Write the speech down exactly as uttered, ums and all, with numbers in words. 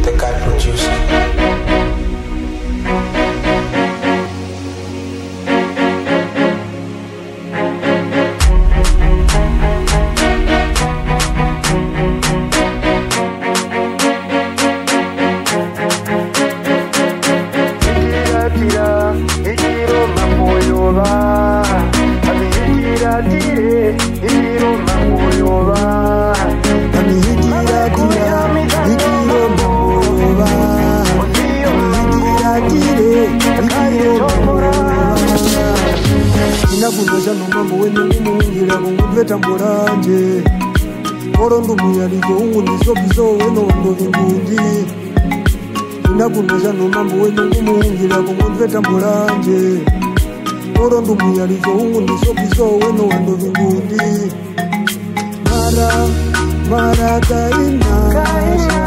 the guy producer. Inakunoja nomambo wenu umungira kungudveta mboranje Orondo muyalizo ungu nisobizo weno wando vingundi Inakunoja nomambo wenu umungira kungudveta mboranje Orondo muyalizo ungu nisobizo weno wando vingundi Mara, mara kaina